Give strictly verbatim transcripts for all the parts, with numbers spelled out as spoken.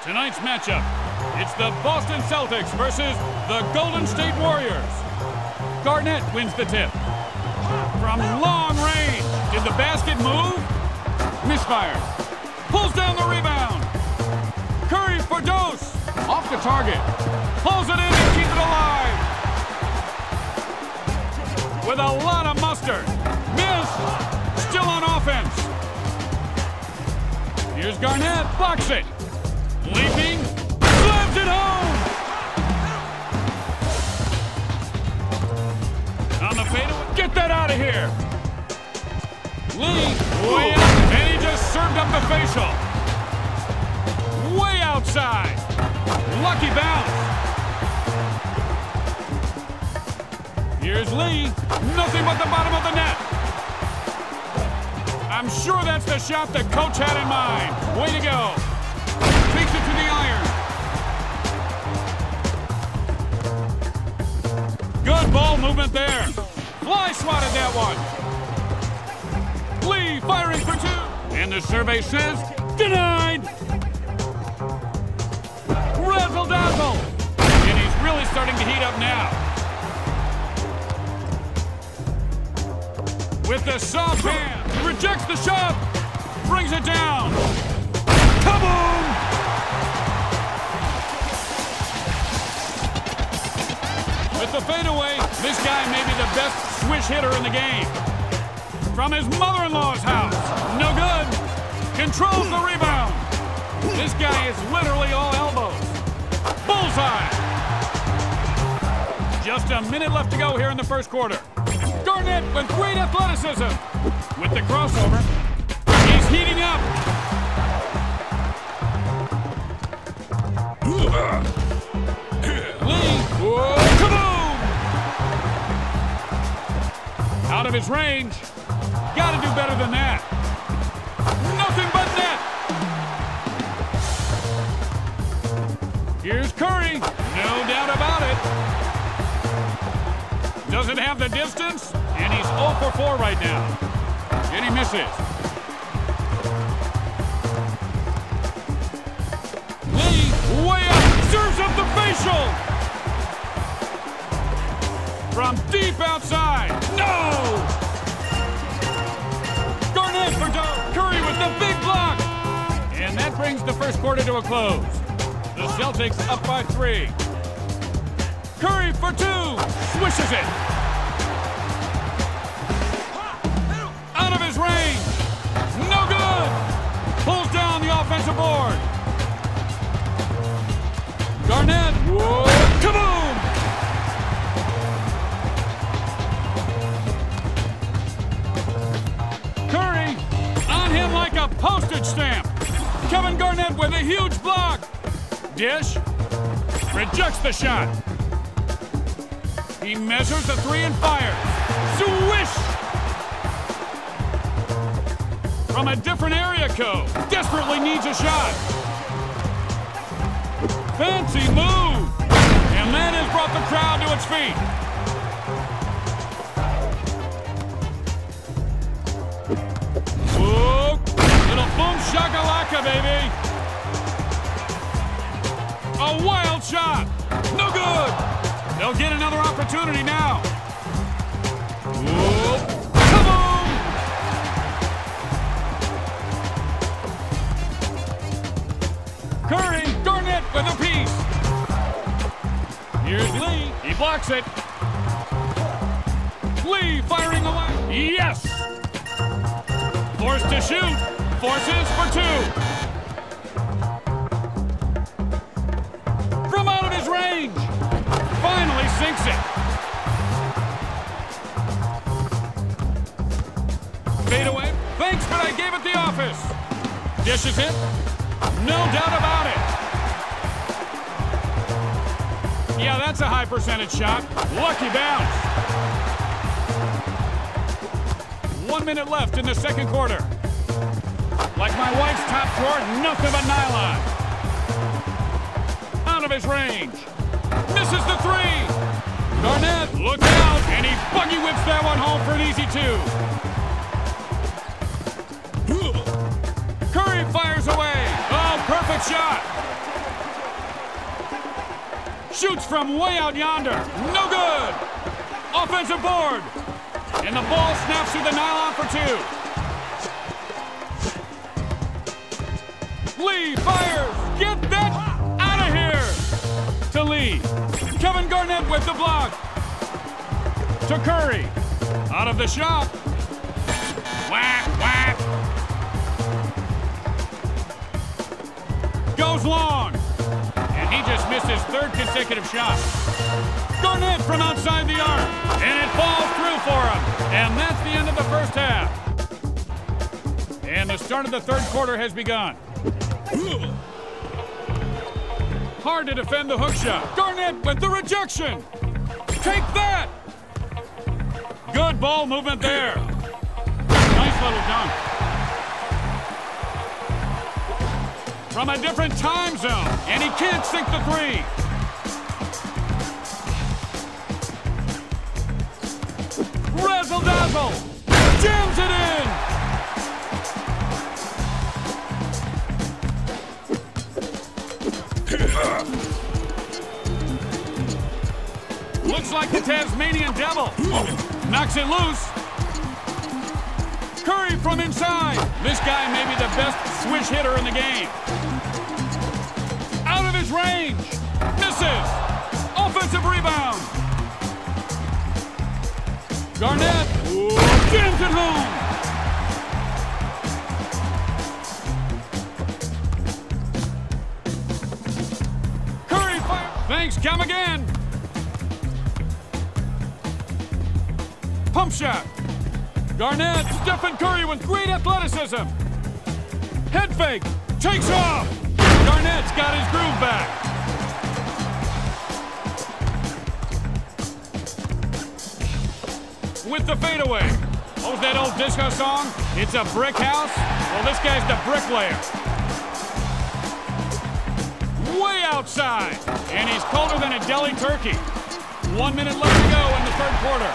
Tonight's matchup, it's the Boston Celtics versus the Golden State Warriors. Garnett wins the tip. From long range, did the basket move? Misfires. Pulls down the rebound. Curry for Dose. Off the target. Pulls it in and keeps it alive. With a lot of mustard. Miss. Still on offense. Here's Garnett. Blocks it. Leaping. Slams it home. On the fadeaway. Get that out of here. Lee. Way out. And he just served up the facial. Way outside. Lucky bounce. Here's Lee. Nothing but the bottom of the net. I'm sure that's the shot the coach had in mind. Way to go. Takes it to the iron. Good ball movement there. Fly swatted that one. Lee firing for two. And the survey says, denied. Razzle dazzle. And he's really starting to heat up now. With the soft hand. Rejects the shot. Brings it down. Kaboom! With the fadeaway, this guy may be the best swish hitter in the game. From his mother-in-law's house. No good. Controls the rebound. This guy is literally all elbows. Bullseye. Just a minute left to go here in the first quarter. Garnett with great athleticism. With the crossover, he's heating up. Lee, whoa, kaboom! Out of his range. Got to do better than that. Nothing but net. Here's Curry. No doubt about it. Doesn't have the distance, and he's zero for four right now. And he misses. Lee, way up, serves up the facial. From deep outside. No! Garnett for Doe. Curry with the big block. And that brings the first quarter to a close. The Celtics up by three. Curry for two. Swishes it. Out of his range. No good. Pulls down the offensive board. Garnett. Whoa. Kaboom! Curry on him like a postage stamp. Kevin Garnett with a huge block. Dish. Rejects the shot. He measures the three and fires. Swish! From a different area code. Desperately needs a shot. Fancy move. And that has brought the crowd to its feet. Whoa. Little boom shakalaka, baby. A wild shot. No good. They'll get another opportunity now. Whoa. Kaboom! Curry, Garnett with a piece. Here's Lee. He blocks it. Lee firing away. Yes! Forced to shoot. Forces for two. From out of his range. Finally sinks it. Fade away. Thanks, but I gave it the office. Dishes it. No doubt about it. Yeah, that's a high percentage shot. Lucky bounce. One minute left in the second quarter. Like my wife's top drawer, nothing but nylon. Out of his range. Misses the three. Garnett, look out, and he buggy whips that one home for an easy two. Curry fires away. Oh, perfect shot. Shoots from way out yonder. No good. Offensive board. And the ball snaps through the nylon for two. Lee fires. Get that out of here. To Lee. Kevin Garnett with the block. To Curry. Out of the shot. Whack, whack. Goes long. And he just missed his third consecutive shot. Garnett from outside the arc. And it falls through for him. And that's the end of the first half. And the start of the third quarter has begun. Hard to defend the hook shot. Garnett with the rejection. Take that. Good ball movement there. Nice little dunk. From a different time zone, and he can't sink the three. Razzle dazzle, jams it in. Looks like the Tasmanian Devil. Knocks it loose. Curry from inside. This guy may be the best swish hitter in the game. Out of his range. Misses. Offensive rebound. Garnett. Jams it home. Curry fire. Thanks, come again. Pump shot. Garnett, Stephen Curry with great athleticism. Head fake, takes off. Garnett's got his groove back. With the fadeaway. What was that old disco song? It's a brick house? Well, this guy's the bricklayer. Way outside. And he's colder than a deli turkey. One minute left to go in the third quarter.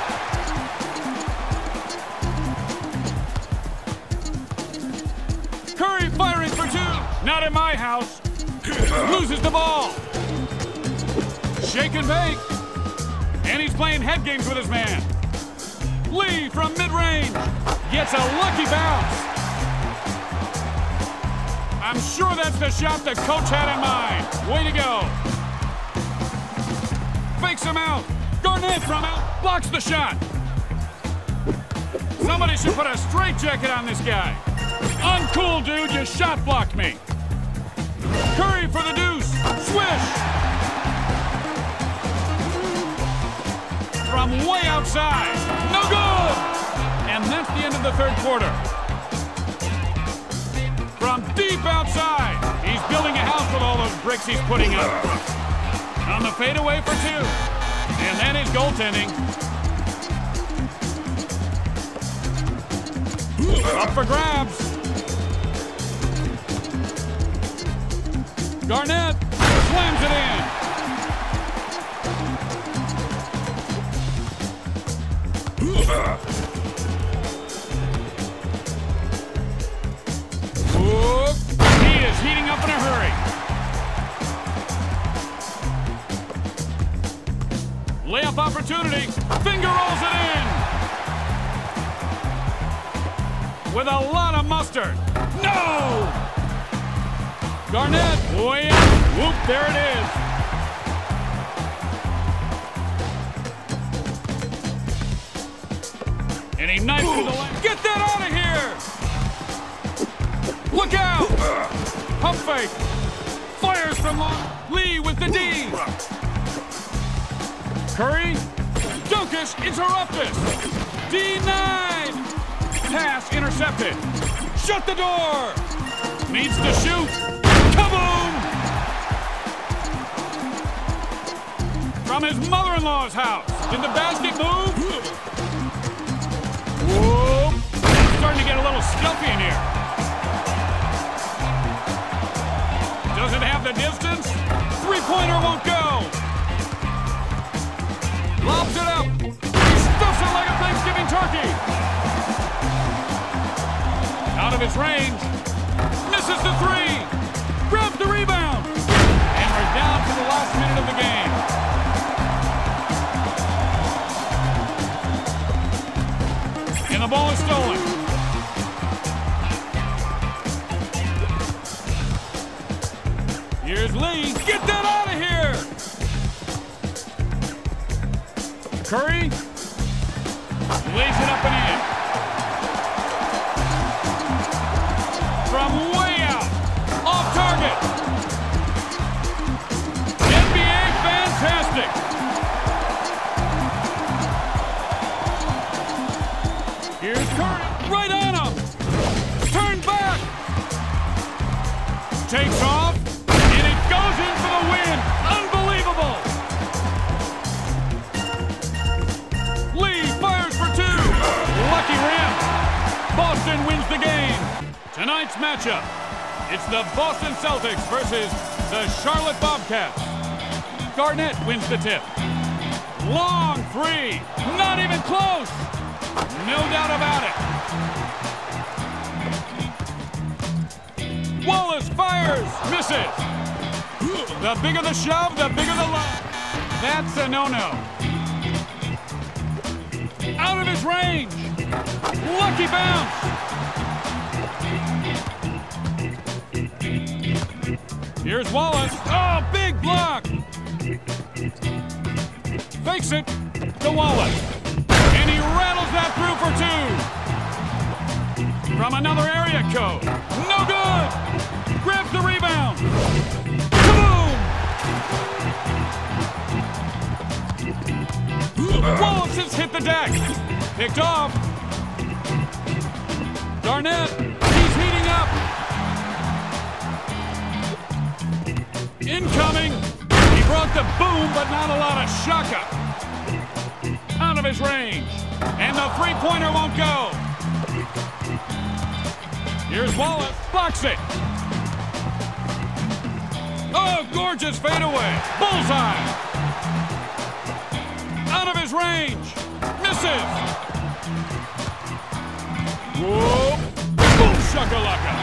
Curry firing for two. Not in my house. Loses the ball. Shake and bake. And he's playing head games with his man. Lee from mid-range. Gets a lucky bounce. I'm sure that's the shot the coach had in mind. Way to go. Fakes him out. Garnett from out. Blocks the shot. Somebody should put a straitjacket on this guy. Uncool, dude, you shot blocked me. Curry for the deuce. Swish. From way outside. No good. And that's the end of the third quarter. From deep outside. He's building a house with all those bricks he's putting up. On the fadeaway for two. And that is goaltending. Up for grabs. Garnett slams it in. Whoop. He is heating up in a hurry. Layup opportunity. Finger rolls it in. With a lot of mustard. No! Garnett, way up. Whoop, there it is. And he knifes to the left. Get that out of here! Look out! Pump fake. Fires from long. Lee with the D. Curry. Dunkish interruptus. Denied. Pass intercepted. Shut the door. Needs to shoot. Kaboom! From his mother-in-law's house. Did the basket move? Whoa! It's starting to get a little stuffy in here. Does it have the distance? Three-pointer won't go. Lobs it up. He stuffs it like a Thanksgiving turkey. Out of his range. Misses the three. Grabs the rebound. And we're down to the last minute of the game. Here's Lee. Get that out of here! Curry. Lays it up and in. From way out. Off target. N B A fantastic. Here's Curry. Right on him. Turn back. Takes off. And it goes in for the win. Unbelievable. Lee fires for two. Lucky rim. Boston wins the game. Tonight's matchup. It's the Boston Celtics versus the Charlotte Bobcats. Garnett wins the tip. Long three. Not even close. No doubt about it. Wallace fires. Misses. The bigger the shove, the bigger the love. That's a no-no. Out of his range. Lucky bounce. Here's Wallace. Oh, big block. Fakes it to Wallace. And he rattles that through for two. From another area code. No good. Grabs the rebound. Kaboom! Wallace has hit the deck. Picked off. Garnett. He's heating up. Incoming. He brought the boom, but not a lot of shaka. Out of his range. And the three-pointer won't go. Here's Wallace. Blocks it. Oh, gorgeous fadeaway. Bullseye. Out of his range. Misses. Whoa. Boom shakalaka.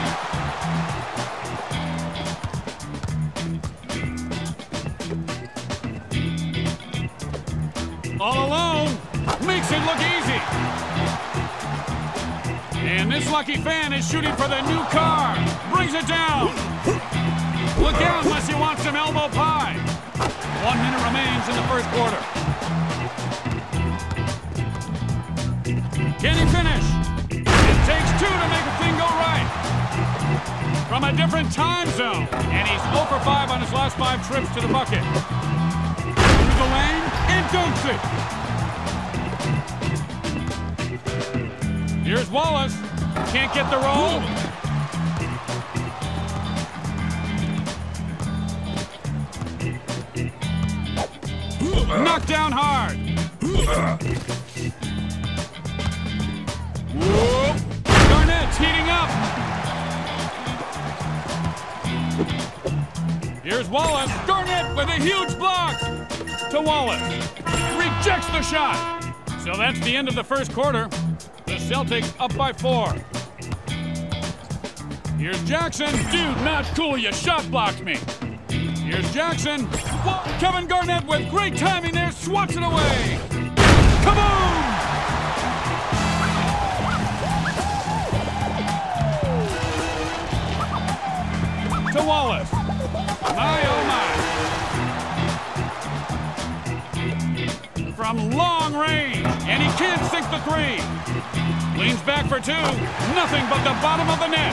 All alone. Makes it look easy. And this lucky fan is shooting for the new car. Brings it down. Look out unless you want some elbow pie. One minute remains in the first quarter. Can he finish? It takes two to make a thing go right. From a different time zone. And he's zero for five on his last five trips to the bucket. Through the lane and dunks it. Here's Wallace. Can't get the roll. Knocked down hard. Whoop. Garnett's heating up. Here's Wallace. Garnett with a huge block. To Wallace. Rejects the shot. So that's the end of the first quarter. The Celtics up by four. Here's Jackson. Dude, not cool. You shot blocked me. Here's Jackson. Whoa. Kevin Garnett with great timing there. Swats it away. Kaboom! To Wallace. My, oh my. From long range. And he can't sink the three. Leans back for two. Nothing but the bottom of the net.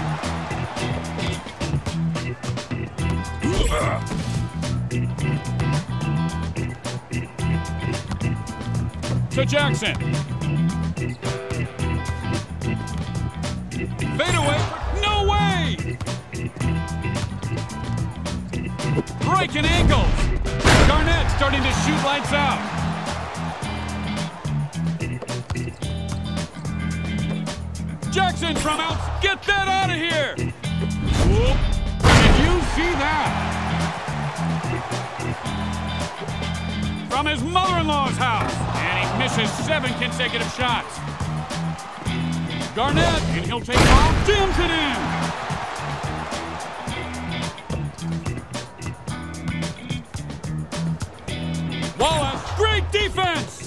To Jackson. Fade away. No way! Breaking ankles. Garnett starting to shoot lights out. Jackson from out. Get that out of here! Whoop. Did you see that? From his mother-in-law's house. And he misses seven consecutive shots. Garnett, and he'll take off. Jams it in. Wallace, great defense.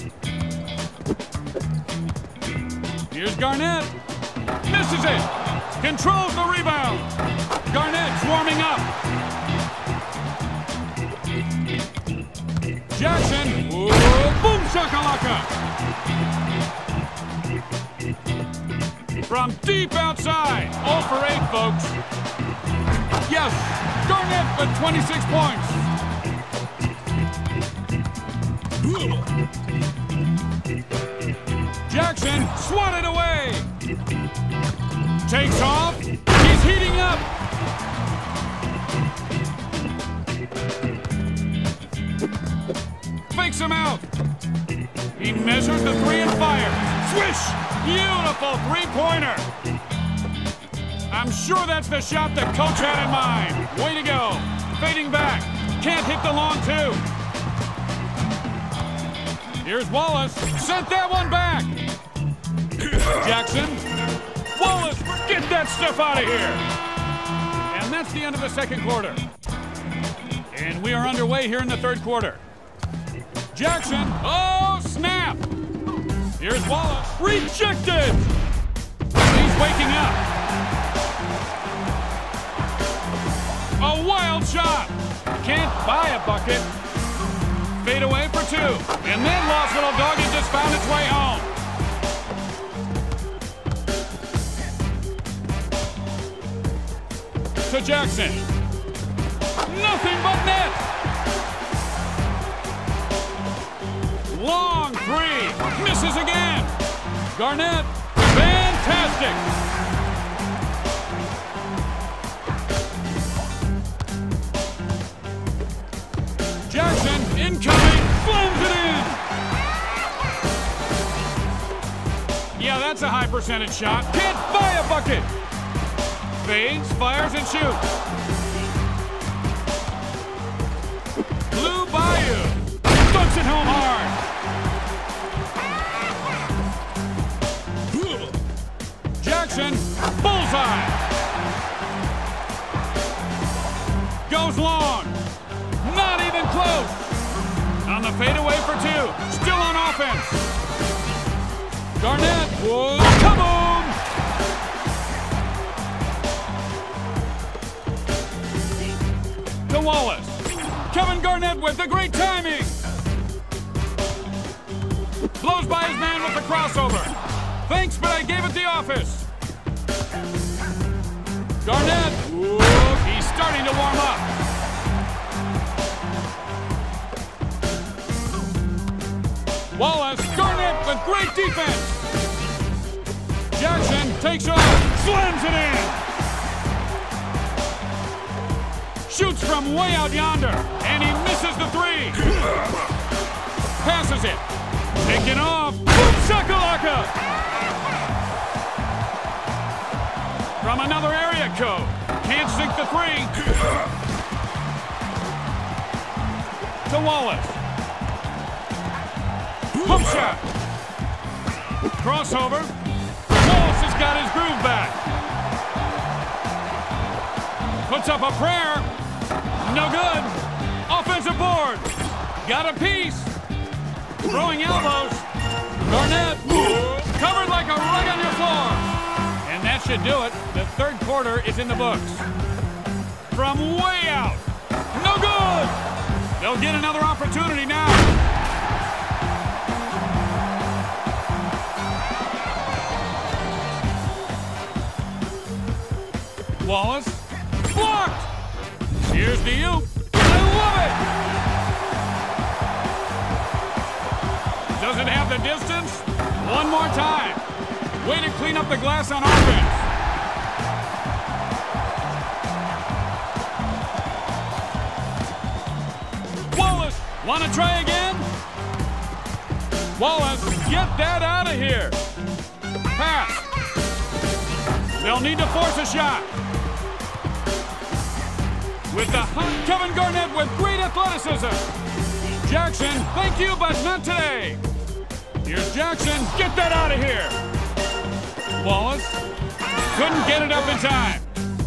Here's Garnett. Misses it. Controls the rebound. Garnett's warming up. Jackson, ooh, boom shakalaka! From deep outside, oh for eight, folks. Yes, Garnett with twenty-six points. Jackson swatted away. Takes off. He's heating up. Fakes him out. He measures the three and fires. Swish! Beautiful three-pointer. I'm sure that's the shot the coach had in mind. Way to go. Fading back. Can't hit the long two. Here's Wallace. Sent that one back. Jackson. Wallace, get that stuff out of here. And that's the end of the second quarter. And we are underway here in the third quarter. Jackson. Oh, snap. Here's Wallace. Rejected. He's waking up. A wild shot. Can't buy a bucket. Fade away for two. And then Lost Little Doggy just found its way home. To Jackson. Nothing but net. Long three. Misses again. Garnett. Fantastic. Jackson incoming. Slams it in. Yeah, that's a high percentage shot. Can't buy a bucket. Fades, fires, and shoots. Blue Bayou. Dunks it home hard. Jackson, bullseye. Goes long. Not even close. On the fadeaway for two. Still on offense. Garnett, whoa, kaboom! To Wallace. Kevin Garnett with the great timing. Blows by his man with the crossover. Thanks, but I gave it the office. Garnett, whoa, he's starting to warm up. Wallace, Garnett with great defense. Jackson takes off, slams it in. Shoots from way out yonder, and he misses the three. Passes it. Taken off. Boom shakalaka. From another area code. Can't sink the three. To Wallace. Hook shot. Crossover. Wallace has got his groove back. Puts up a prayer. No good. Offensive board. Got a piece. Throwing elbows. Garnett. Covered like a rug on your floor. And that should do it. The third quarter is in the books. From way out. No good. They'll get another opportunity now. Wallace, blocked! Here's the oop. I love it! Does it have the distance? One more time. Way to clean up the glass on offense. Wallace, want to try again? Wallace, get that out of here. Pass. They'll need to force a shot. With the hot Kevin Garnett with great athleticism. Jackson, thank you, but not today. Here's Jackson. Get that out of here. Wallace couldn't get it up in time.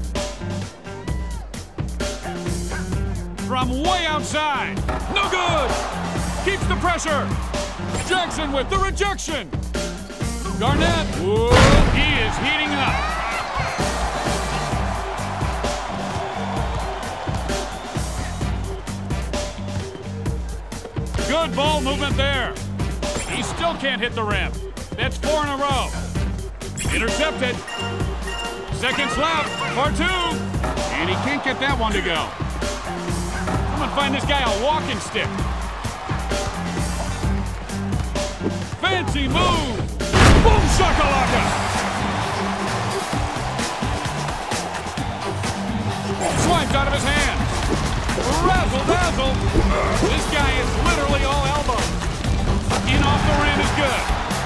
From way outside. No good. Keeps the pressure. Jackson with the rejection. Garnett. Whoa, he is heating up. Good ball movement there. He still can't hit the rim. That's four in a row. Intercepted. Seconds left for two. And he can't get that one to go. I'm going to find this guy a walking stick. Fancy move. Boom shakalaka. Swiped out of his hands. Razzle dazzle. This guy is literally all elbows. In off the rim is good.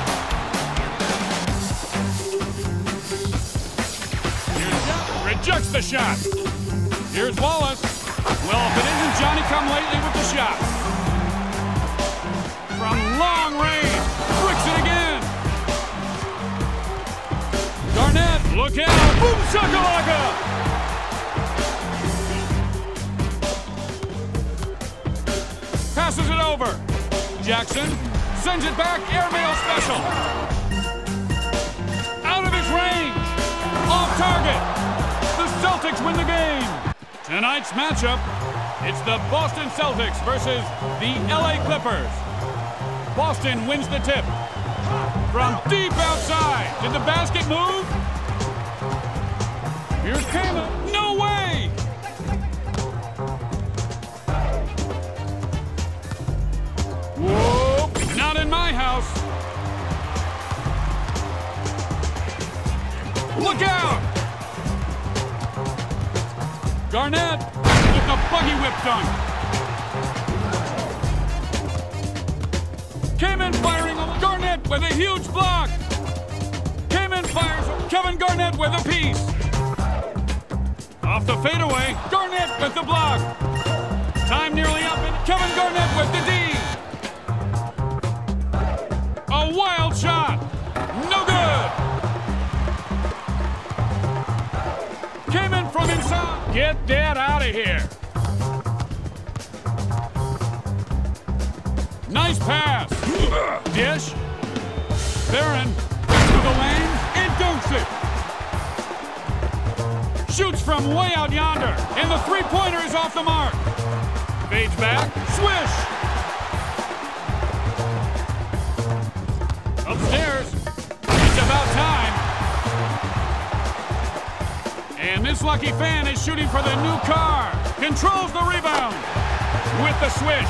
Here's, rejects the shot. Here's Wallace. Well, if it isn't Johnny come lately with the shot. From long range. Bricks it again. Garnett, look out. Boom shakalaka. Passes it over. Jackson sends it back, airmail special. Out of his range. Off target. The Celtics win the game. Tonight's matchup, it's the Boston Celtics versus the L A Clippers. Boston wins the tip. From deep outside. Did the basket move? Here's Kama. No way! Whoa! Not in my house. Look out! Garnett with the buggy whip dunk. Came in firing on Garnett with a huge block. Came in fires Kevin Garnett with a piece. Off the fadeaway, Garnett with the block. Time nearly up and Kevin Garnett with the D. A wild shot. No good. Came in from inside. Get that out of here. Nice pass. Dish. Barron to the lane and dunks it. Shoots from way out yonder. And the three-pointer is off the mark. Fades back. Swish. Upstairs. It's about time. And this lucky fan is shooting for the new car. Controls the rebound with the swish.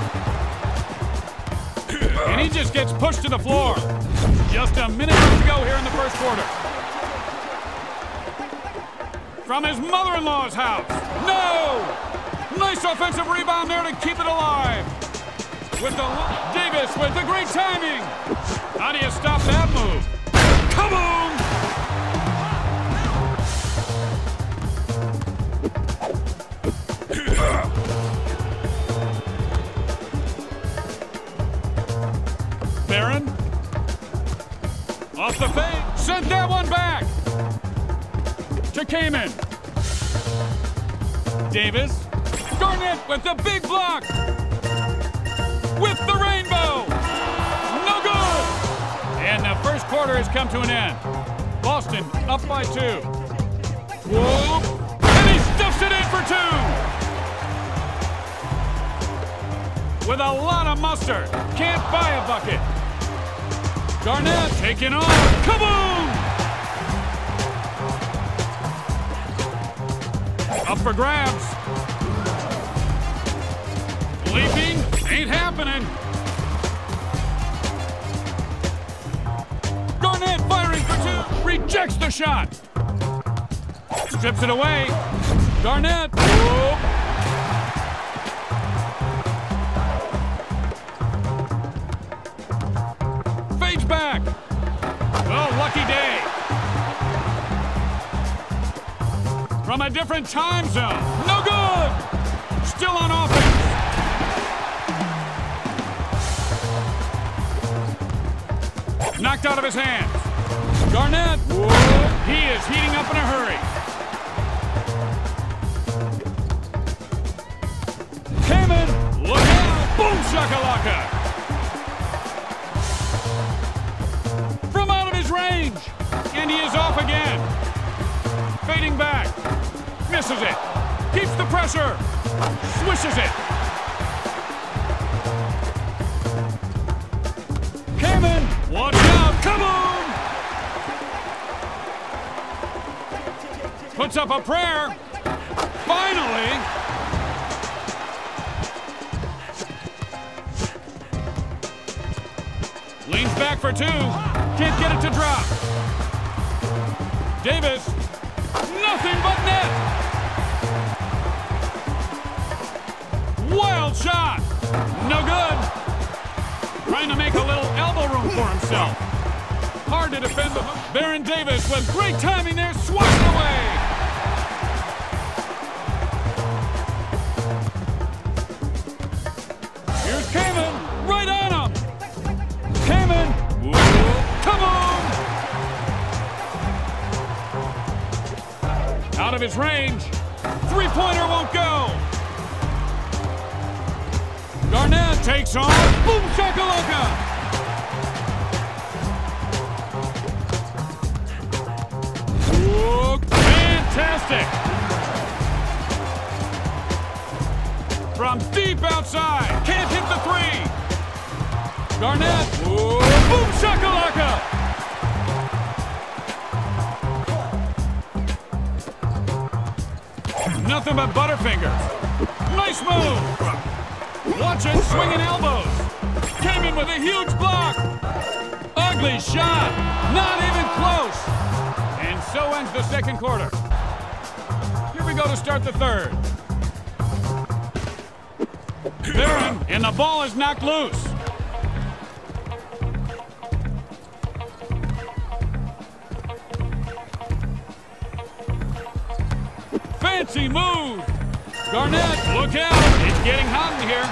And he just gets pushed to the floor. Just a minute left to go here in the first quarter. From his mother-in-law's house. No! Nice offensive rebound there to keep it alive. With the Davis with the great timing. How do you stop that move? Kaboom! Barron. Off the fade. Sent that one back. To Kaman. Davis. Garnett with the big block. With the rainbow. No good. And the first quarter has come to an end. Boston up by two. Whoa. And he stuffs it in for two. With a lot of mustard. Can't buy a bucket. Garnett taking off. Kaboom! Up for grabs. Leaping. Ain't happening. Garnett firing for two. Rejects the shot. Strips it away. Garnett. Whoa. Fades back. Oh, lucky day. From a different time zone. No good. Still on offense. Knocked out of his hands. Garnett. Whoa. He is heating up in a hurry. Kaman. Look out. Boom shakalaka. From out of his range. And he is off again. Fading back. Misses it. Keeps the pressure. Swishes it. Puts up a prayer. Finally. Leans back for two. Can't get it to drop. Davis. Nothing but net. Wild shot. No good. Trying to make a little elbow room for himself. Hard to defend the hook. Baron Davis with great timing there. Swats it away. Here's Kamen. Right on him. Kamen. Come on. Out of his range. Three-pointer won't go. Garnett takes on. Boom shakalaka. Whoa, fantastic. From deep outside. Can't hit the three. Garnett. Whoa, boom shakalaka. Nothing but butterfingers. Nice move. Watch it, swinging elbows. Came in with a huge block. Ugly shot. Not even close. And so ends the second quarter. Here we go to start the third. Baron, and the ball is knocked loose. Fancy move. Garnett, look out. It's getting hot in here.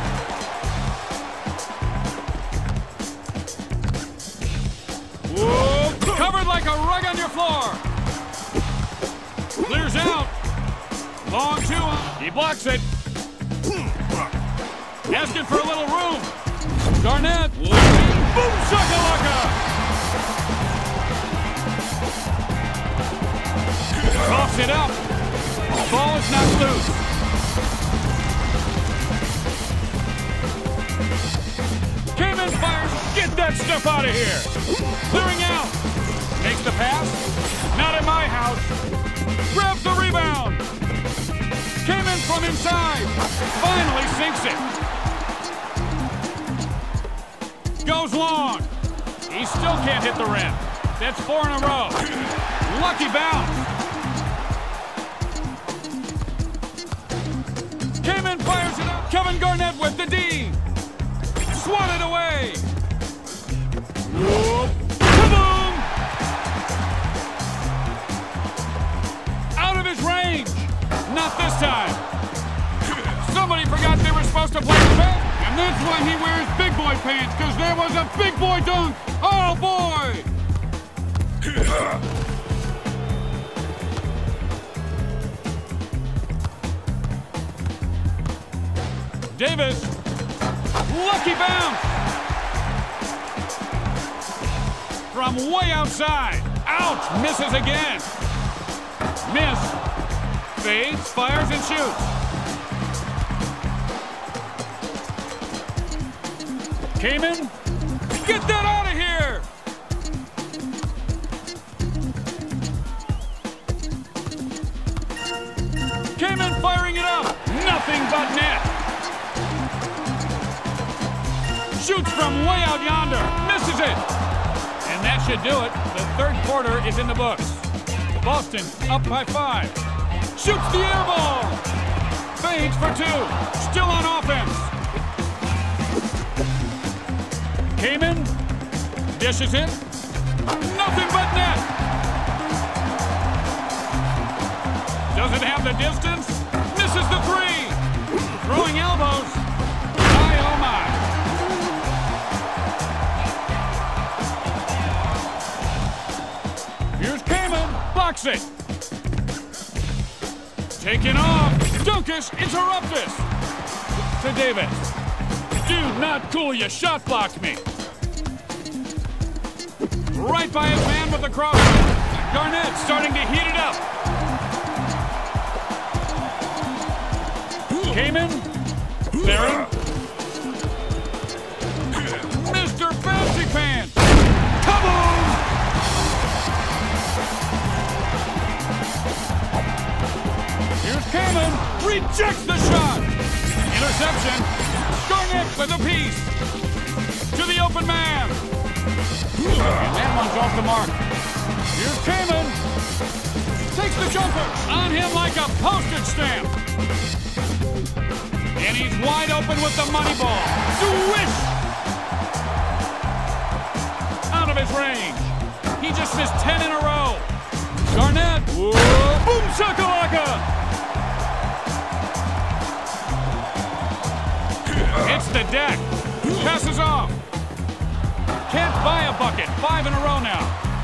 Whoa, covered like a rug on your floor. Clears out. Long two. He blocks it. Asking for a little room. Garnett. Boom shakalaka. Coughs it up. Ball is knocked loose. Kamen fires. Get that stuff out of here. Clearing out. Makes the pass. Not at my house. Grabs the rebound. Kamen from inside. Finally sinks it. Goes long. He still can't hit the rim. That's four in a row. Lucky bounce. Kamen fires it up. Kevin Garnett with the D. Swatted away. Whoop. Kaboom! Out of his range. Not this time. Somebody forgot they were supposed to play the back. And that's why he wears big boy pants, because there was a big boy dunk. Oh, boy! Davis, lucky bounce. From way outside. Ouch, misses again. Miss. Fades, fires, and shoots. Kamen, get that out of here! Kamen firing it up. Nothing but net. Shoots from way out yonder. Misses it. And that should do it. The third quarter is in the books. Boston up by five. Shoots the air ball. Fades for two. Still on offense. Kamen dishes it. Nothing but net. Doesn't have the distance. Misses the three. Throwing elbows. My, oh my. Here's Kamen. Blocks it. Taken off. Dunkus interruptus. To Davis. Dude, not cool. You shot blocked me. Right by his man with the cross. Garnett starting to heat it up. Kamen. Baron. Mister Fancy Pants. Kaboom! Hammond rejects the shot. Interception. Garnett with a piece. To the open man. And that one's off the mark. Here's Kamen. Takes the jumper. On him like a postage stamp. And he's wide open with the money ball. Swish! Out of his range. He just missed ten in a row. Garnett. Whoa. Boom shakalaka. Hits the deck. Passes off. Can't buy a bucket. Five in a row now.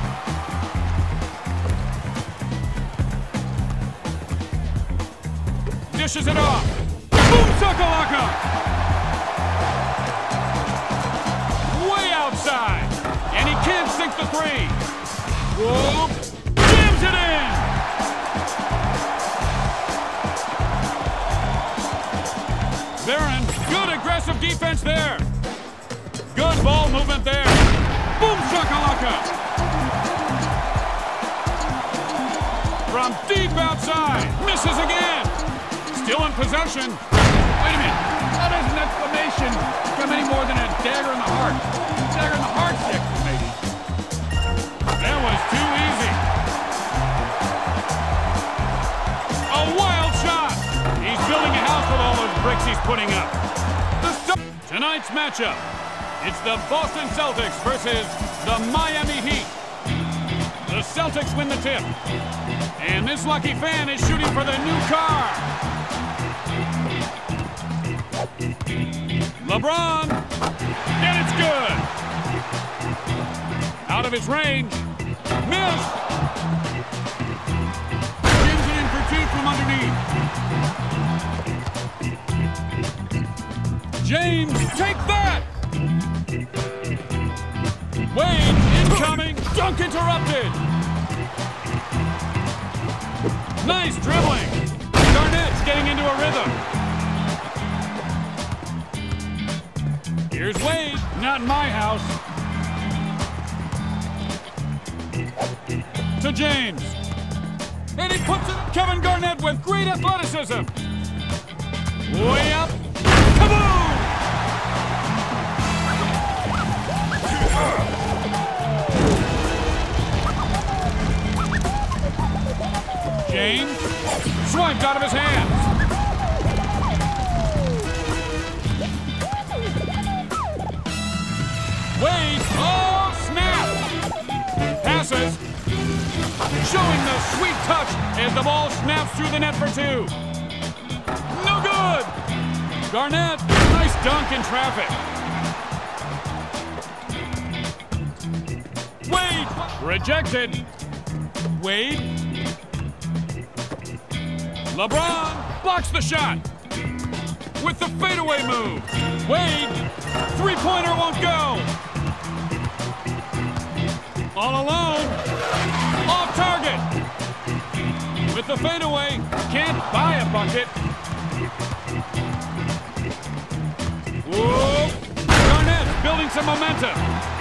Dishes it off. Boom shakalaka. Way outside. And he can't sink the three. Whoa. Jams it in. Barron, good aggressive defense there. Good ball movement there. Boom shakalaka. From deep outside. Misses again. Still in possession. Wait a minute. That is an exclamation from any more than a dagger in the heart. Dagger in the heart section, maybe. That was too easy. A wild shot. He's building a house with all those bricks he's putting up. The Tonight's matchup. It's the Boston Celtics versus the Miami Heat. The Celtics win the tip. And this lucky fan is shooting for the new car. LeBron. And it's good. Out of his range. Miss. Gives it in for two from underneath. James, take that! Wade, incoming, dunk interrupted! Nice dribbling! Garnett's getting into a rhythm. Here's Wade, not in my house. To James. And he puts it, Kevin Garnett with great athleticism. Way up, kaboom! James, swiped out of his hands. Wade, oh snap! Passes, showing the sweet touch as the ball snaps through the net for two. No good! Garnett, nice dunk in traffic. Wade, rejected. Wade. LeBron blocks the shot with the fadeaway move. Wade, three-pointer won't go. All alone, off target. With the fadeaway, can't buy a bucket. Whoa, Garnett building some momentum.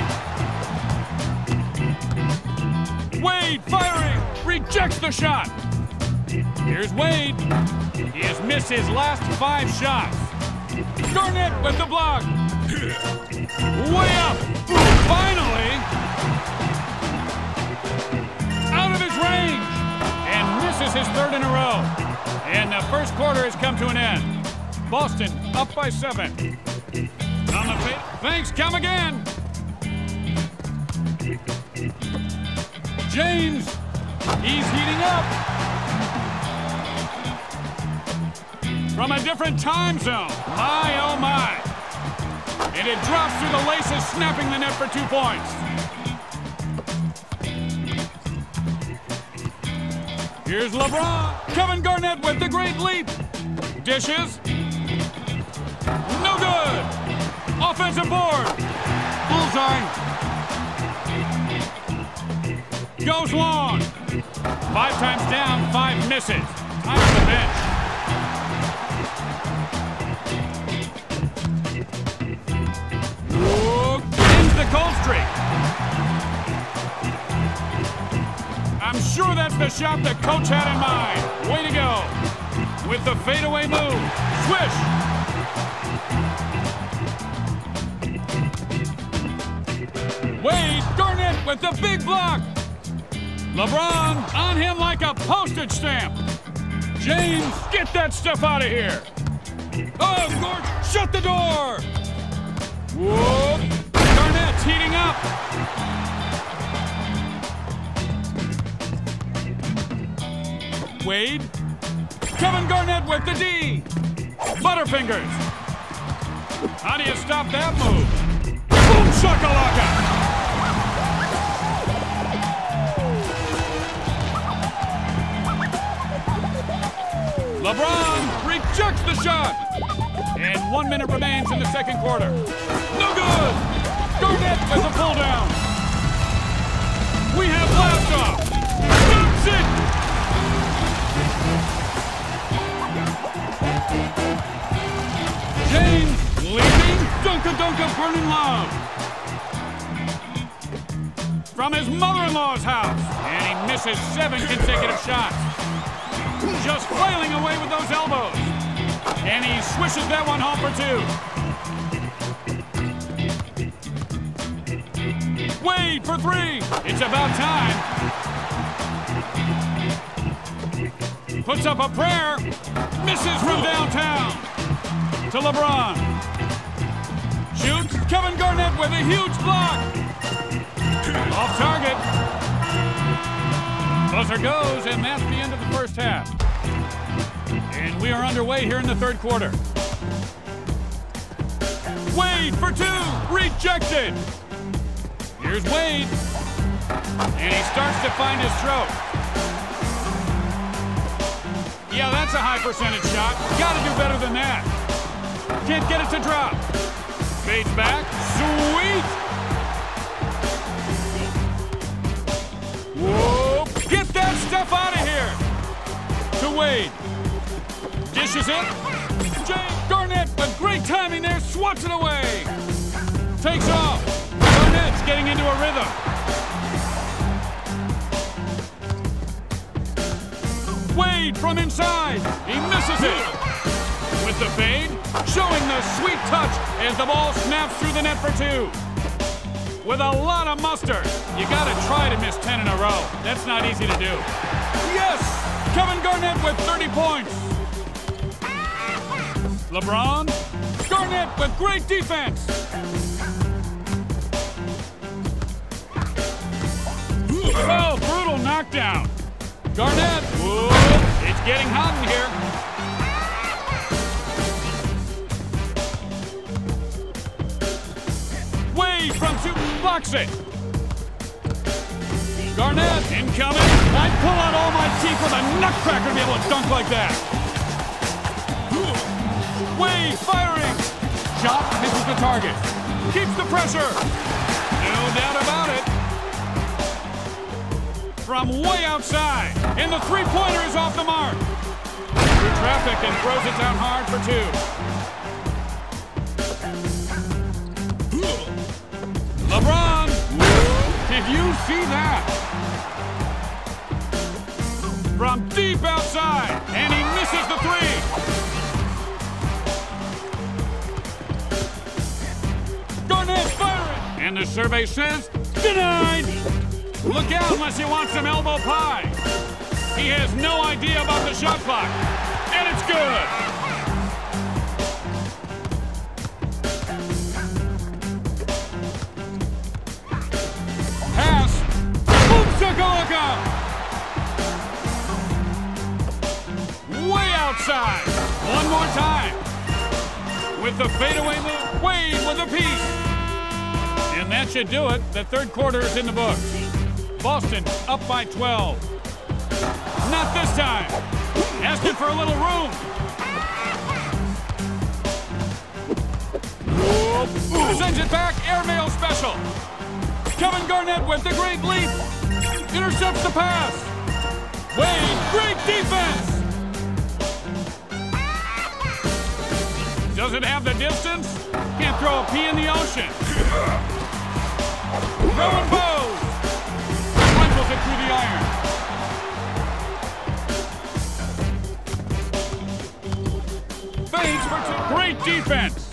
Wade firing, rejects the shot. Here's Wade. He has missed his last five shots. Garnett with the block. Way up. Finally. Out of his range. And misses his third in a row. And the first quarter has come to an end. Boston up by seven. On the pit. Thanks, come again. James. He's heating up. From a different time zone. My, oh my. And it drops through the laces, snapping the net for two points. Here's LeBron. Kevin Garnett with the great leap. Dishes. No good. Offensive board. Bullseye. Goes long. Five times down, five misses. Time to the bench. The cold streak. I'm sure that's the shot the coach had in mind. Way to go. with the fadeaway move. Swish! Wade, Garnett with the big block. LeBron on him like a postage stamp. James, get that stuff out of here. Oh, Gordon, shut the door. Whoop. Garnett's heating up. Wade. Kevin Garnett with the D. Butterfingers. How do you stop that move? Boom shakalaka. LeBron rejects the shot. And one minute remains in the second quarter. No good. Garnett with a pull down. We have blast off. That's it. James leaping, dunka-dunka burning love. From his mother-in-law's house. And he misses seven consecutive shots. Just flailing away with those elbows. And he swishes that one home for two. Wade for three. It's about time. Puts up a prayer. Misses from downtown. To LeBron. Shoots. Kevin Garnett with a huge block. Off target. Buzzer goes, and that's the end of the first half. And we are underway here in the third quarter. Wade for two. Rejected. Here's Wade. And he starts to find his throat. Yeah, that's a high percentage shot. Gotta do better than that. Can't get it to drop. Fades back. Sweet. Whoa. Get that stuff out of here. To Wade. Dishes it. James Garnett with great timing there. Swats it away. Takes off. Garnett's getting into a rhythm. Wade from inside. He misses it. With the fade, showing the sweet touch as the ball snaps through the net for two. With a lot of mustard. You gotta try to miss ten in a row. That's not easy to do. Yes! Kevin Garnett with thirty points. LeBron. Garnett with great defense. Oh, brutal knockdown. Garnett. Whoa, it's getting hot in here. Wade from two blocks it. Garnett incoming. I'd pull out all my teeth with a nutcracker to be able to dunk like that. Wade firing. Shot misses the target. Keeps the pressure. No doubt about it. From way outside. And the three-pointer is off the mark. Through traffic and throws it down hard for two. LeBron. Did you see that? From deep outside. And he misses the three. Garnett firing. And the survey says, denied. Look out unless you want some elbow pie. He has no idea about the shot clock. And it's good. Pass. Boom shakalaka. Way outside. One more time. With the fadeaway move, Wade with a piece. And that should do it. The third quarter is in the books. Boston up by twelve. Not this time. Asking for a little room. Whoop. Sends it back. Airmail special. Kevin Garnett with the great leap. Intercepts the pass. Wade, great defense. Doesn't have the distance. Can't throw a pea in the ocean. Throwing bows. Rifles it through the iron. Wade's for two. Great defense.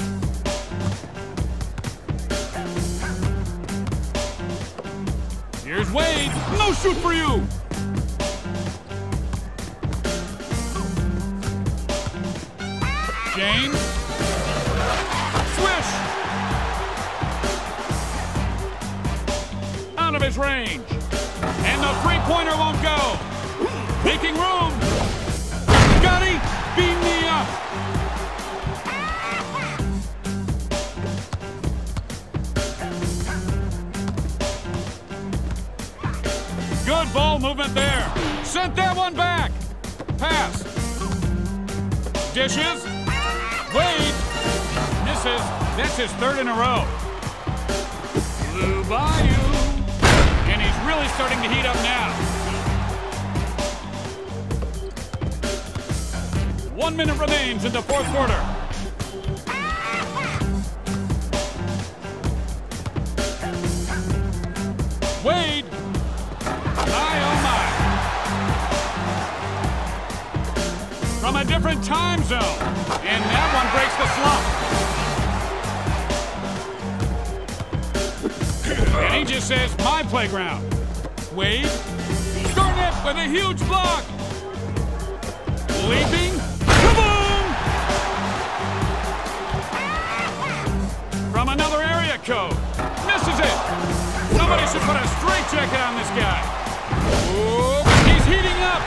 Here's Wade. No shoot for you. James. Swish. Out of his range. And the three-pointer won't go. Making room. Scotty, beam me up. Good ball movement there. Sent that one back. Pass. Dishes. Wade. Misses. That's his third in a row. Blue Bayou. And he's really starting to heat up now. One minute remains in the fourth quarter. Wade. My, oh my. From a different time zone. And that one breaks the slump. And he just says, my playground. Wade. Garnett with a huge block. Leaping. Kaboom! From another area code. Misses it. Somebody should put a straight jacket on this guy. Ooh, he's heating up.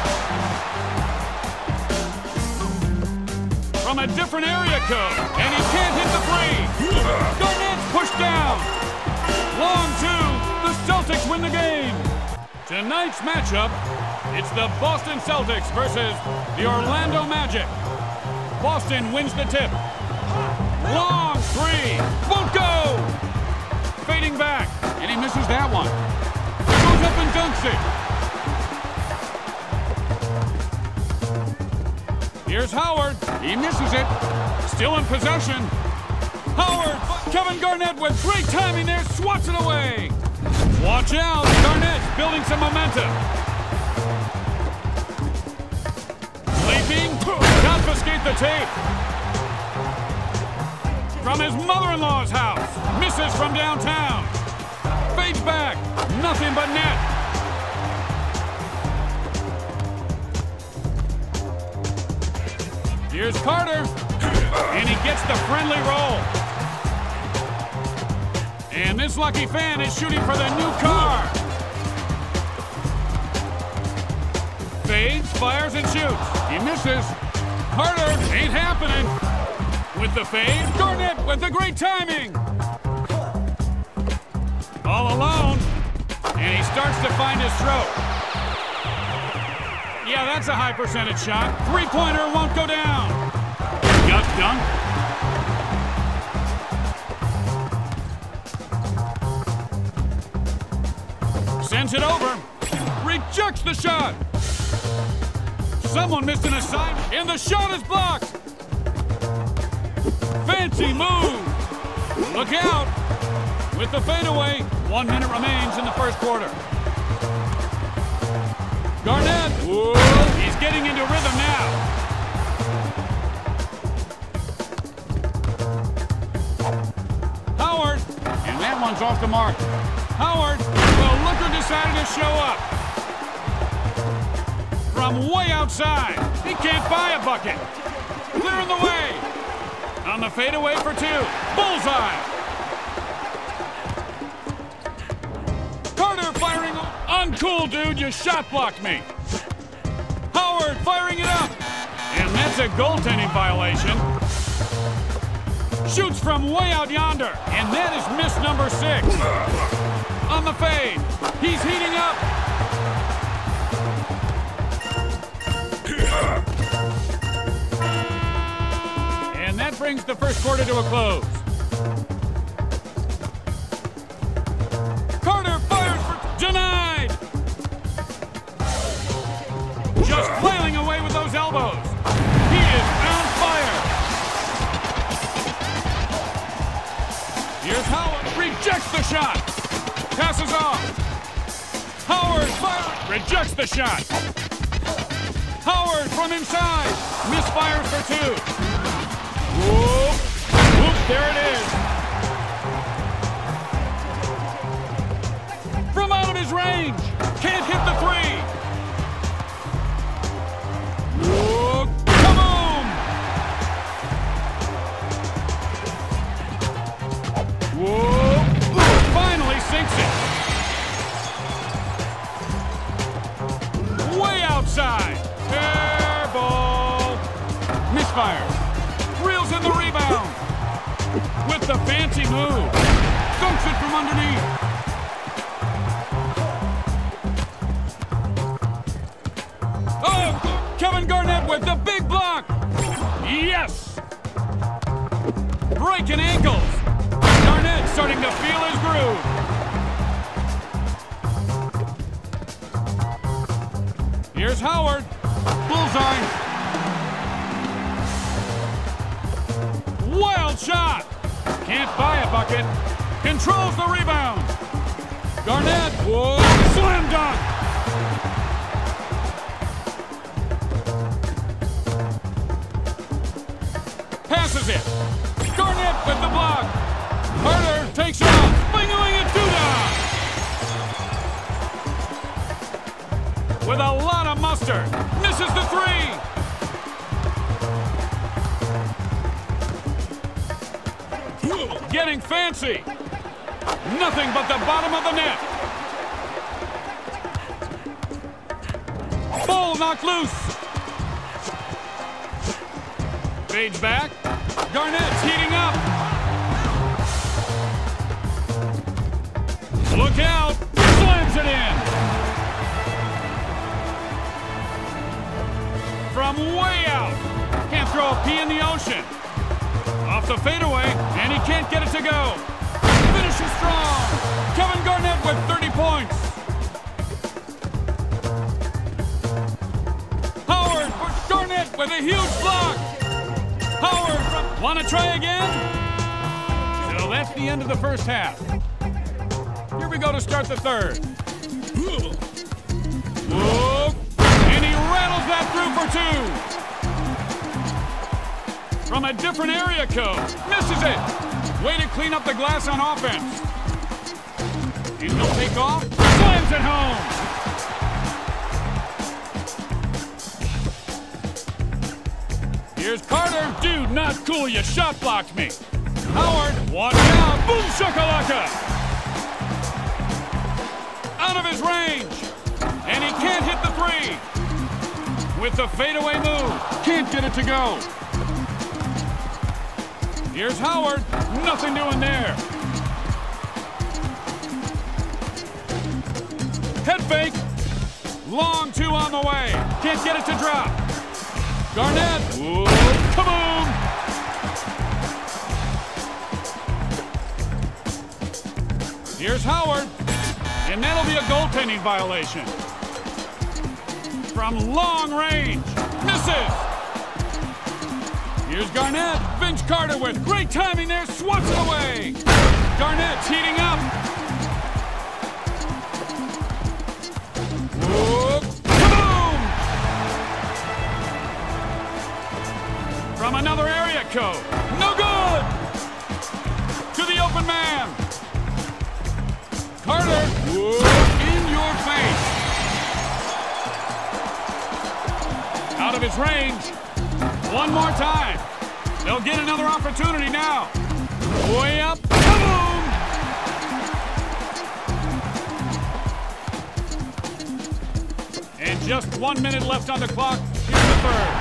From a different area code. And he can't hit the three. Garnett's pushed down. Long two. The Celtics win the game. Tonight's matchup, it's the Boston Celtics versus the Orlando Magic. Boston wins the tip. Long three. Won't go. Fading back. And he misses that one. Goes up and dunks it. Here's Howard. He misses it. Still in possession. Howard. Kevin Garnett with great timing there. Swats it away. Watch out. Garnett's building some momentum. Leaping. Confiscate the tape. From his mother-in-law's house. Misses from downtown. Fades back. Nothing but net. Here's Carter. And he gets the friendly roll. And this lucky fan is shooting for the new car. Fades, fires, and shoots. He misses. Carter ain't happening. With the fade, Garnett with the great timing. All alone. And he starts to find his throat. Yeah, that's a high percentage shot. Three-pointer won't go down. Gut dunk. Sends it over. Rejects the shot. Someone missed an assignment, and the shot is blocked. Fancy move. Look out. With the fadeaway, one minute remains in the first quarter. Garnett. Whoa. He's getting into rhythm now. Howard. And that one's off the mark. Howard. Well, Looker decided to show up. From way outside. He can't buy a bucket. Clearing the way. On the fadeaway for two. Bullseye. Carter firing. Uncool, dude. You shot blocked me. Howard firing it up. And that's a goaltending violation. Shoots from way out yonder. And that is miss number six. On the fade. He's heating up. And that brings the first quarter to a close. Carter fires for... Denied! Just flailing away with those elbows. He is on fire. Here's Howard. Rejects the shot. Passes off. Howard fire. Rejects the shot. Howard from inside. Misfires for two. with the fancy move. Dunks it from underneath. Oh, Kevin Garnett with the big block. Yes. Breaking ankles. Garnett starting to feel his groove. Here's Howard. Bullseye. Wild shot. Can't buy a bucket. Controls the rebound. Garnett. Whoa. Slam dunk. Passes it. Garnett with the block. Carter takes it off. Bing-oing it doo-dah. With a lot of mustard. Misses the three. Getting fancy. Nothing but the bottom of the net. Ball knocked loose. Fades back. Garnett's heating up. Look out. Slams it in. From way out. Can't throw a pea in the ocean. Off the fadeaway, and he can't get it to go. Finishes strong. Kevin Garnett with thirty points. Howard for Garnett with a huge block. Howard from... Want to try again? So that's the end of the first half. Here we go to start the third. Whoa. And he rattles that through for two. From a different area code. Misses it. Way to clean up the glass on offense. He's gonna take off. Slams it home. Here's Carter. Dude, not cool. You shot blocked me. Howard, watch out. Boom shakalaka. Out of his range. And he can't hit the three. With the fadeaway move. Can't get it to go. Here's Howard. Nothing doing there. Head fake. Long two on the way. Can't get it to drop. Garnett. Whoa. Kaboom. Here's Howard. And that'll be a goaltending violation. From long range. Misses. Here's Garnett. Vince Carter with great timing there. Swats it away. Garnett's heating up. Whoop. Kaboom! From another area code. No good! To the open man. Carter. Whoop. In your face. Out of his range. One more time. They'll get another opportunity now. Way up. Boom! And just one minute left on the clock. Here's the third.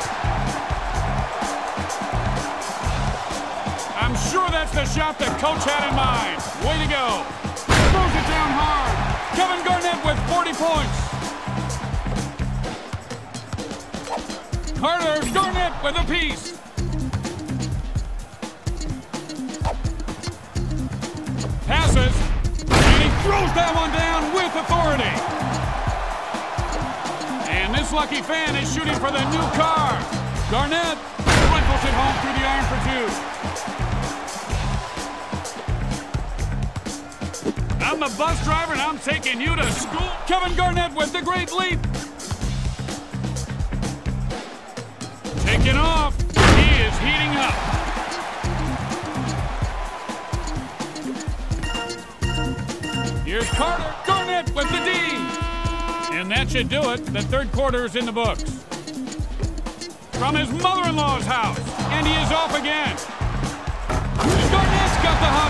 I'm sure that's the shot that coach had in mind. Way to go. Throws it down hard. Kevin Garnett with forty points. Carter, Garnett with a piece. Passes, and he throws that one down with authority. And this lucky fan is shooting for the new car. Garnett rifles it home through the iron for two. I'm the bus driver, and I'm taking you to school. Kevin Garnett with the great leap. Taking off. He is heating up. Here's Carter. Garnett with the D. And that should do it. The third quarter is in the books. From his mother-in-law's house. And he is off again. Garnett's got the hot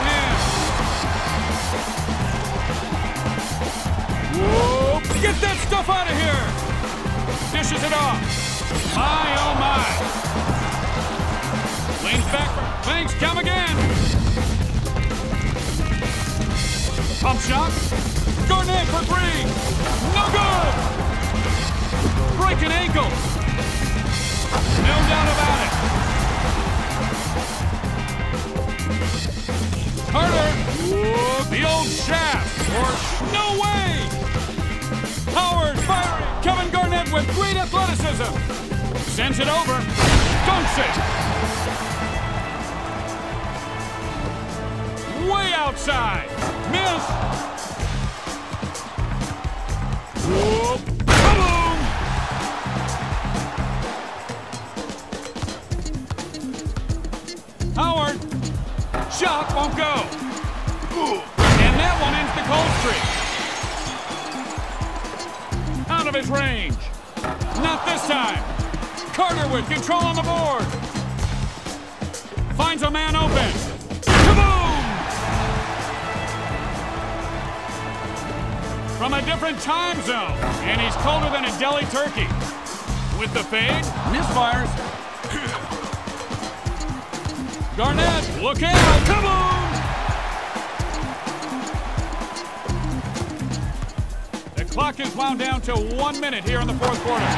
hand. Whoa. Get that stuff out of here. Dishes it off. My, oh my. Leans back. Thanks, come again. Pump shot. Garnett for three. No good. Break an ankle. No doubt about it. Carter. Whoa, the old shaft. Or no way. Howard firing. Kevin Garnett with great athleticism. Sends it over. Dunks it. Way outside. Miss. Whoop. Boom. Howard. Shot won't go. And that one ends the cold streak. Out of his range. Not this time. Carter with control on the board. Finds a man open. Kaboom! From a different time zone. And he's colder than a deli turkey. With the fade, misfires. Garnett, look out! Kaboom! The clock is wound down to one minute here in the fourth quarter.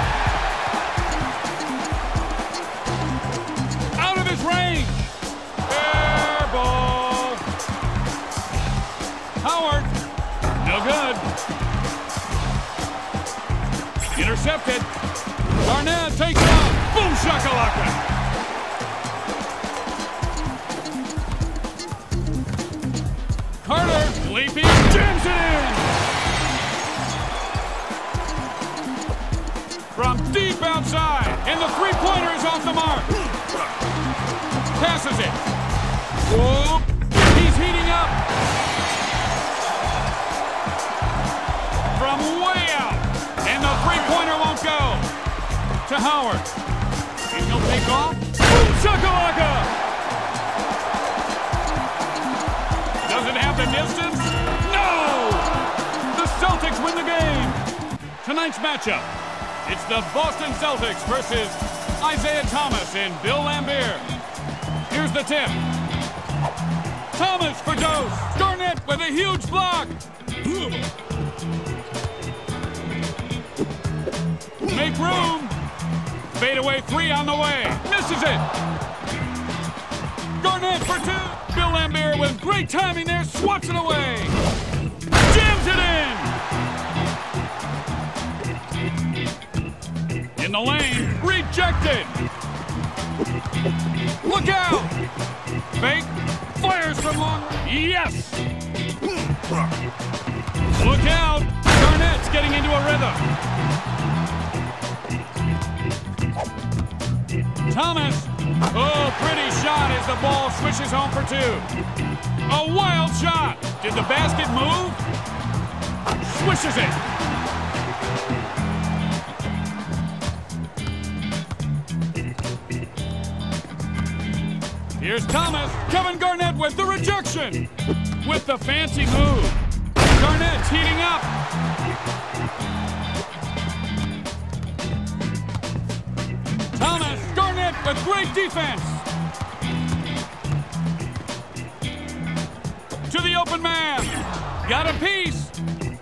Out of his range. Air ball. Howard. No good. Intercepted. Garnett takes off. Boom shakalaka. Carter. Leaping. Jams it in. From deep outside. And the three-pointer is off the mark. Passes it. Whoop. He's heating up. From way out. And the three-pointer won't go. To Howard. And he'll take off. Boom shakalaka. Does it have the distance? No! The Celtics win the game. Tonight's matchup. It's the Boston Celtics versus Isaiah Thomas and Bill Laimbeer. Here's the tip. Thomas for Dose. Garnett with a huge block. Make room. Fadeaway three on the way. Misses it. Garnett for two. Bill Laimbeer with great timing there. Swats it away. Jams it in. In the lane. Rejected. Look out. Fake. Fires from long. Yes. Look out. Garnett's getting into a rhythm. Thomas. Oh, pretty shot as the ball swishes home for two. A wild shot. Did the basket move? Swishes it. Here's Thomas. Kevin Garnett with the rejection. With the fancy move. Garnett's heating up. Thomas. Garnett with great defense. To the open man. Got a piece.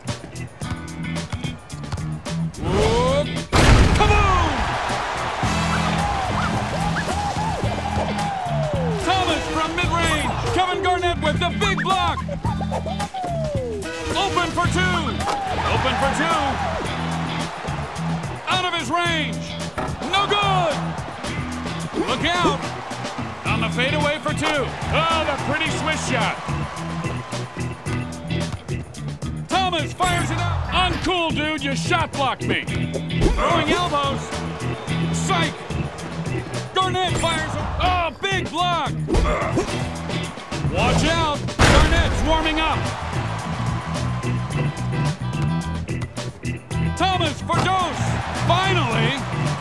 Whoop. Kaboom! Thomas from mid-range. Kevin Garnett with the big block. Open for two. Open for two. Out of his range. No good. Look out. On the fadeaway for two. Oh, the pretty swish shot. Thomas fires it up. Uncool, dude. You shot blocked me. Throwing elbows. Psych. Garnett fires it. Oh, big block. Watch out. Garnett's warming up. Thomas for Dose. Finally.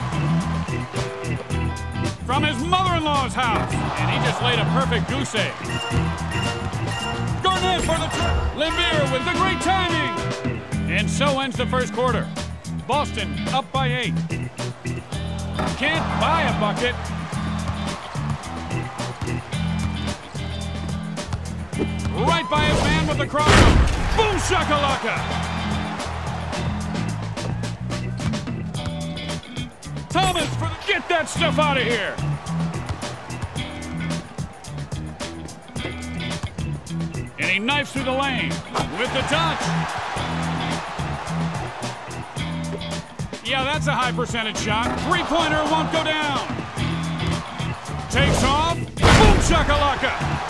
From his mother-in-law's house. And he just laid a perfect goose egg. Garnett for the turn. Laimbeer with the great timing. And so ends the first quarter. Boston up by eight. Can't buy a bucket. Right by his man with the crossover. Boom shakalaka! Thomas for the... Get that stuff out of here! And he knifes through the lane with the touch. Yeah, that's a high percentage shot. Three-pointer won't go down. Takes off. Boom shakalaka!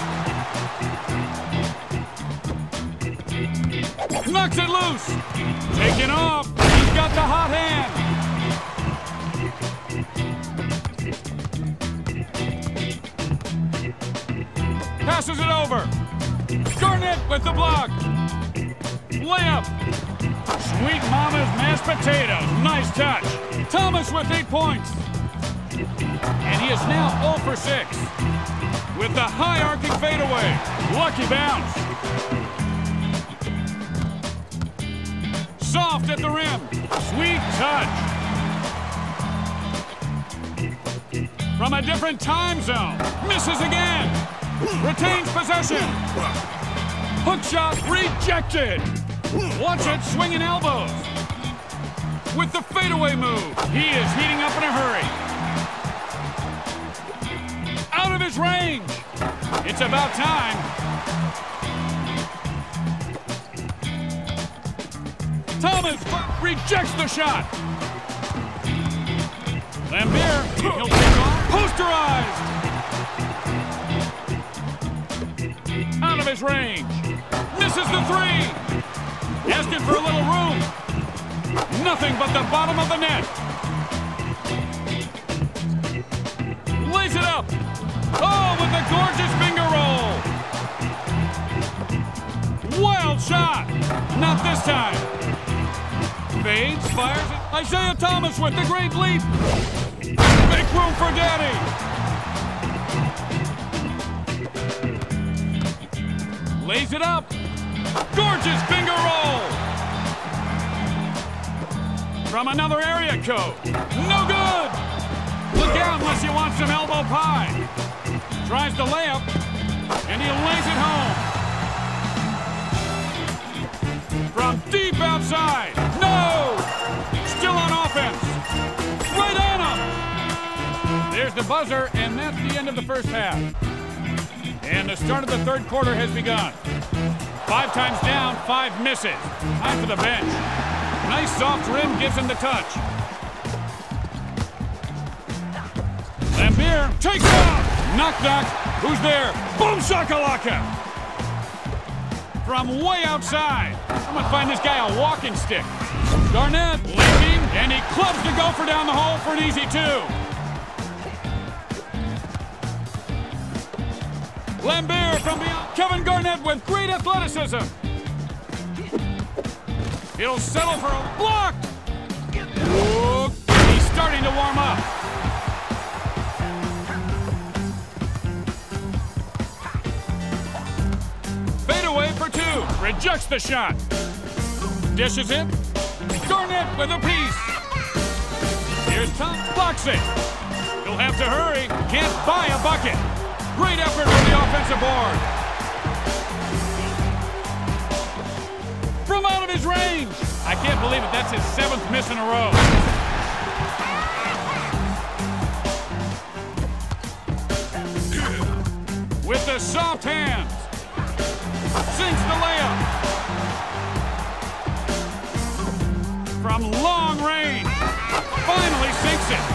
Knocks it loose. Taking off. He's got the hot hand. Passes it over. Garnett with the block. Layup. Sweet mama's mashed potatoes. Nice touch. Thomas with eight points. And he is now zero for six. With the high arcing fadeaway. Lucky bounce. Soft at the rim. Sweet touch. From a different time zone. Misses again. Retains possession. Hook shot rejected. Watch it, swinging elbows. With the fadeaway move. He is heating up in a hurry. Out of his range. It's about time. Thomas rejects the shot. Laimbeer, he'll take off. Posterized. Out of his range. Misses the three. Asking for a little room. Nothing but the bottom of the net. Lays it up. Oh, with a gorgeous finger roll. Wild shot. Not this time. Fades, fires it. Isaiah Thomas with the great leap. Make room for Daddy. Lays it up. Gorgeous finger roll. From another area code. No good. Look out unless you want some elbow pie. Tries the layup, and he lays it home. From deep outside. No! Still on offense. Right on him. There's the buzzer, and that's the end of the first half. And the start of the third quarter has begun. Five times down, five misses. Time for the bench. Nice soft rim gives him the touch. Laimbeer takes off. Knock, knock. Who's there? Boom shakalaka. From way outside. I'm going to find this guy a walking stick. Garnett leaping, and he clubs the gopher down the hole for an easy two. Laimbeer from beyond. Kevin Garnett with great athleticism. He'll settle for a block. Ooh, he's starting to warm up. Fadeaway for two. Rejects the shot. Dishes it. Garnett with a piece. Here's Tom. Blocks it. He'll have to hurry. Can't buy a bucket. Great effort from the offensive board. From out of his range. I can't believe it. That's his seventh miss in a row. With the soft hands. Sinks the layup. From long range. Finally sinks it.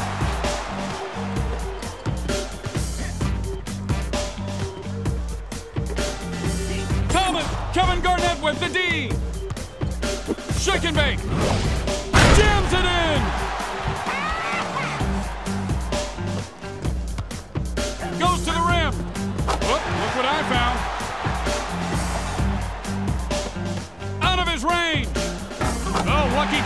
Kevin Garnett with the D. Shake and bake. Jams it in. Goes to the rim. Whoop, look what I found. Out of his range. Oh, lucky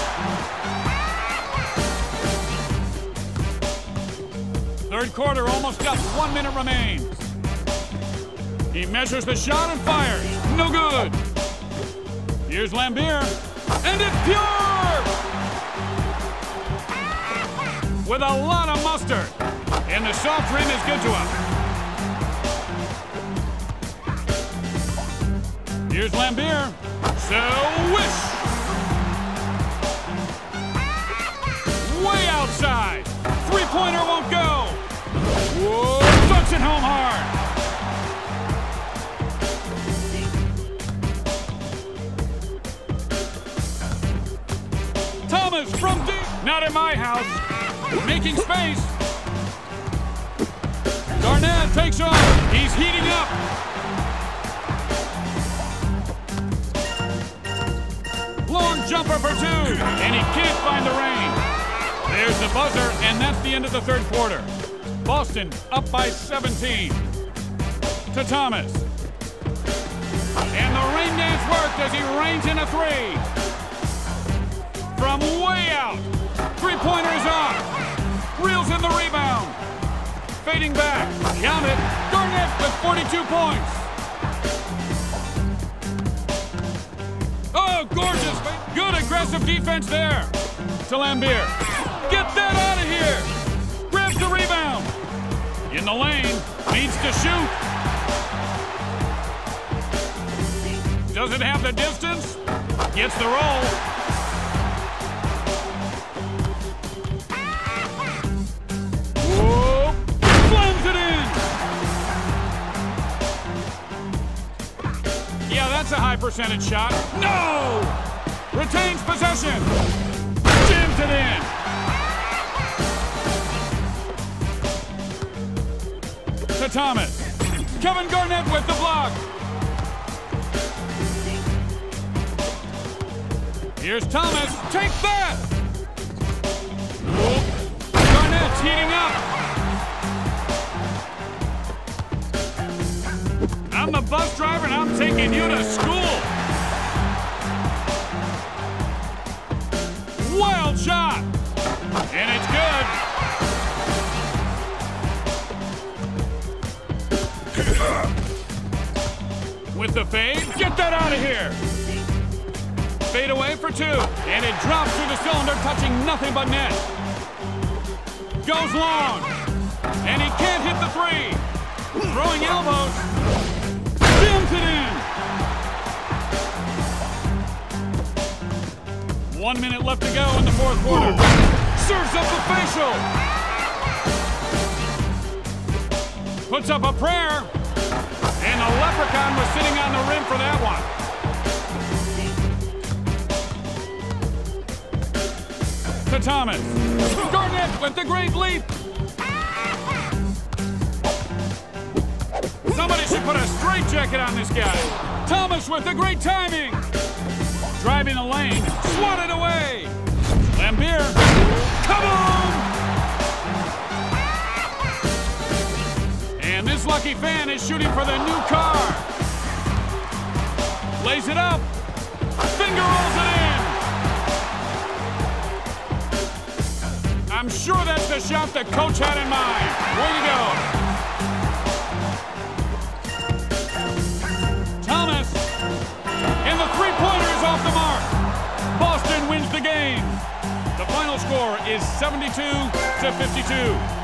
day. Third quarter almost up. One minute remains. He measures the shot and fires. No good. Here's Laimbeer. And it's pure! With a lot of mustard. And the soft rim is good to him. Here's Lambier. Swish! Way outside. Three-pointer won't go. Whoa, dunks it home hard. Thomas from deep. Not in my house. Making space. Garnett takes off. He's heating up. Long jumper for two, and he can't find the rain. There's the buzzer, and that's the end of the third quarter. Boston up by seventeen. To Thomas. And the rain dance worked as he rains in a three. From way out. Three-pointer is off. Reels in the rebound. Fading back. Count it. Garnett with forty-two points. Oh, gorgeous. Good aggressive defense there. To Lambier. Get that out of here. Grabs the rebound. In the lane. Needs to shoot. Doesn't have the distance. Gets the roll. Whoa. Slams it in. Yeah, that's a high percentage shot. No! Retains possession. Jams it in. To Thomas. Kevin Garnett with the block. Here's Thomas. Take that! Whoop. Garnett's heating up. I'm the bus driver and I'm taking you to school. Wild shot. And it's good. With the fade, get that out of here. Fade away for two, and it drops through the cylinder, touching nothing but net. Goes long, and he can't hit the three. Throwing elbows, jams it in. One minute left to go in the fourth quarter. Serves up the facial. Puts up a prayer. And the leprechaun was sitting on the rim for that one. To Thomas. Garnett with the great leap. Somebody should put a straitjacket on this guy. Thomas with the great timing. Driving the lane. Swatted away. Lambier. Come on! And this lucky fan is shooting for the new car. Lays it up. Finger rolls it in. I'm sure that's the shot the coach had in mind. Way to go. Thomas. And the three-pointer is off the mark. Boston wins the game. The final score is seventy-two to fifty-two.